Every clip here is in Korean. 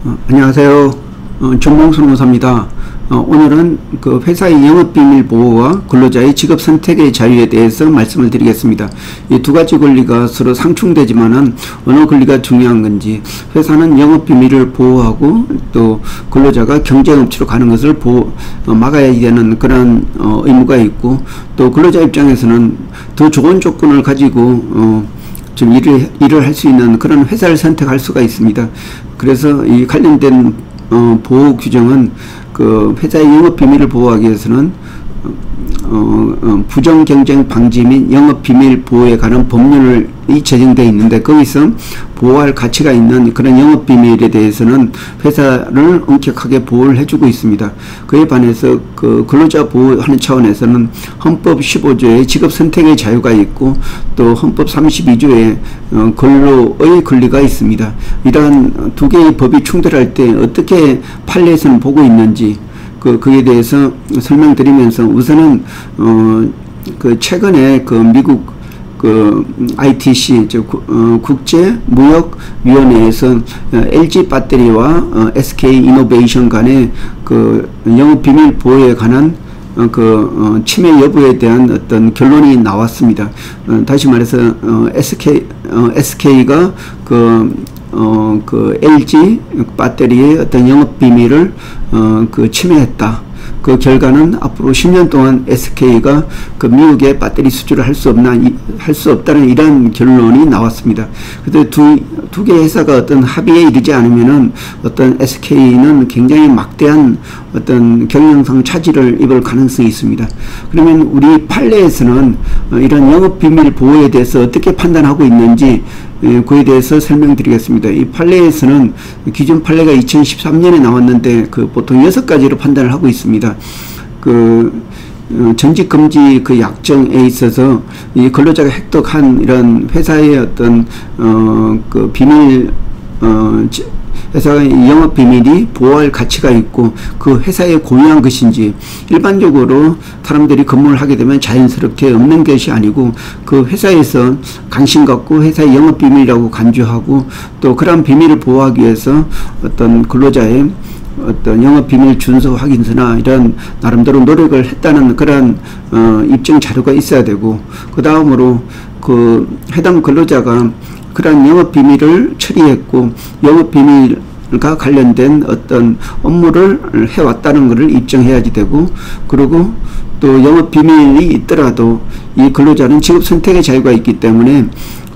안녕하세요. 정봉순호사입니다. 오늘은 그 회사의 영업비밀 보호와 근로자의 직업 선택의 자유에 대해서 말씀을 드리겠습니다. 이 두 가지 권리가 서로 상충되지만은 어느 권리가 중요한 건지, 회사는 영업비밀을 보호하고 또 근로자가 경쟁업체로 가는 것을 막아야 되는 그런 의무가 있고, 또 근로자 입장에서는 더 좋은 조건을 가지고 좀 일을 할 수 있는 그런 회사를 선택할 수가 있습니다. 그래서 이 관련된 보호 규정은 그 회사의 영업 비밀을 보호하기 위해서는 부정 경쟁 방지 및 영업 비밀 보호에 관한 법률이 제정되어 있는데, 거기서 보호할 가치가 있는 그런 영업 비밀에 대해서는 회사를 엄격하게 보호를 해주고 있습니다. 그에 반해서 그 근로자 보호하는 차원에서는 헌법 15조에 직업 선택의 자유가 있고, 또 헌법 32조에 근로의 권리가 있습니다. 이러한 두 개의 법이 충돌할 때 어떻게 판례에서는 보고 있는지 그에 대해서 설명드리면서, 우선은 그 최근에 그 미국 그 ITC 국제무역위원회에서 LG 배터리와 SK 이노베이션 간의 그 영업 비밀 보호에 관한 침해 여부에 대한 어떤 결론이 나왔습니다. 다시 말해서 SK가 그 LG 배터리의 어떤 영업 비밀을 침해했다. 그 결과는 앞으로 10년 동안 SK가 그 미국의 배터리 수주를 할 수 없다는 이런 결론이 나왔습니다. 그런데 두 개의 회사가 어떤 합의에 이르지 않으면은 어떤 SK는 굉장히 막대한 어떤 경영상 차질을 입을 가능성이 있습니다. 그러면 우리 판례에서는 이런 영업 비밀 보호에 대해서 어떻게 판단하고 있는지 그에 대해서 설명드리겠습니다. 이 판례에서는 기존 판례가 2013년에 나왔는데 보통 6가지로 판단을 하고 있습니다. 전직 금지 약정에 있어서 이 근로자가 획득한 이런 회사의 어떤 비밀 회사의 영업 비밀이 보호할 가치가 있고 그 회사에 고유한 것인지, 일반적으로 사람들이 근무를 하게 되면 자연스럽게 없는 것이 아니고 그 회사에서 관심 갖고 회사의 영업 비밀이라고 간주하고, 또 그런 비밀을 보호하기 위해서 어떤 근로자의 어떤 영업 비밀 준수 확인서나 이런 나름대로 노력을 했다는 그런 입증 자료가 있어야 되고, 그 다음으로 그 해당 근로자가 그런 영업 비밀을 처리했고 영업 비밀과 관련된 어떤 업무를 해왔다는 것을 입증해야지 되고, 그리고 또 영업 비밀이 있더라도 이 근로자는 직업 선택의 자유가 있기 때문에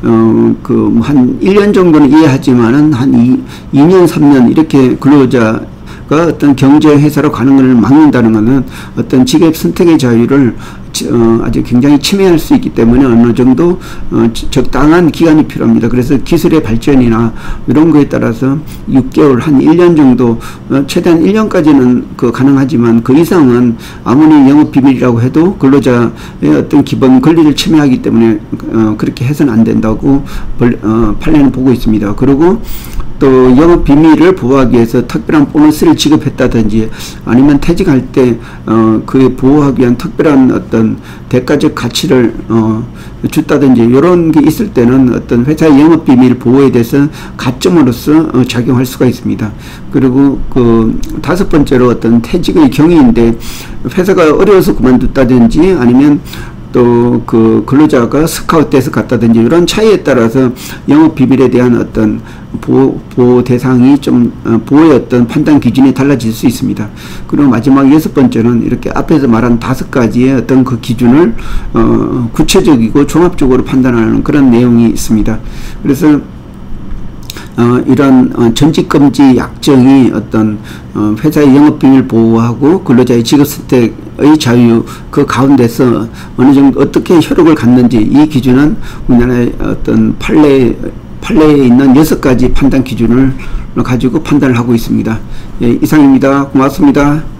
한 1년 정도는 이해하지만은 한 2년, 3년 이렇게 근로자가 어떤 경쟁회사로 가는 것을 막는다는 것은 어떤 직업 선택의 자유를 아주 굉장히 침해할 수 있기 때문에 어느 정도 적당한 기간이 필요합니다. 그래서 기술의 발전이나 이런 거에 따라서 6개월, 한 1년 정도, 최대한 1년까지는 가능하지만 그 이상은 아무리 영업비밀이라고 해도 근로자의 어떤 기본 권리를 침해하기 때문에 그렇게 해서는 안 된다고 판례는 보고 있습니다. 그리고 또 영업 비밀을 보호하기 위해서 특별한 보너스를 지급했다든지, 아니면 퇴직할 때 그 보호하기 위한 특별한 어떤 대가적 가치를 줬다든지, 이런 게 있을 때는 어떤 회사의 영업 비밀 보호에 대해서 가점으로서 작용할 수가 있습니다. 그리고 다섯 번째로 어떤 퇴직의 경위인데, 회사가 어려워서 그만뒀다든지 아니면 또 근로자가 스카웃돼서 갔다든지, 이런 차이에 따라서 영업 비밀에 대한 어떤 보호 대상이 보호의 어떤 판단 기준이 달라질 수 있습니다. 그리고 마지막 6번째는 이렇게 앞에서 말한 5가지의 어떤 그 기준을 구체적이고 종합적으로 판단하는 그런 내용이 있습니다. 그래서 이런 전직금지 약정이 어떤 회사의 영업비밀 보호하고 근로자의 직업선택의 자유 그 가운데서 어느 정도 어떻게 효력을 갖는지, 이 기준은 우리나라의 어떤 판례에 있는 6가지 판단 기준을 가지고 판단을 하고 있습니다. 예, 이상입니다. 고맙습니다.